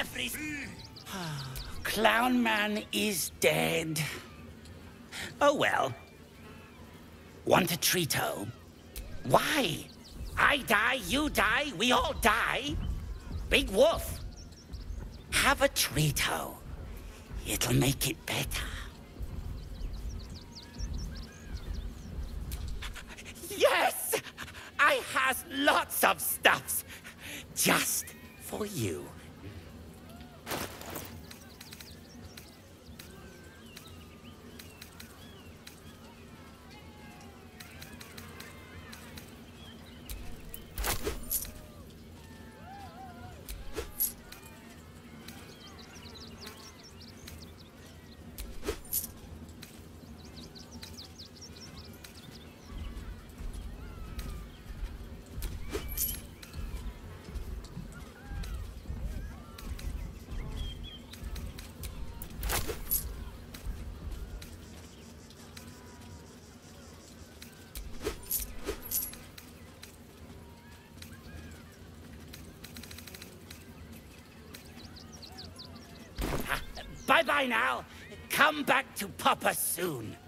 every... Clown Man is dead. Oh well. Want a treat-o? Why? I die, you die, we all die. Big Wolf. Have a treat-o. It'll make it better. Yes! I has lots of stuffs. Just for you. Bye-bye now. Come back to Papa soon.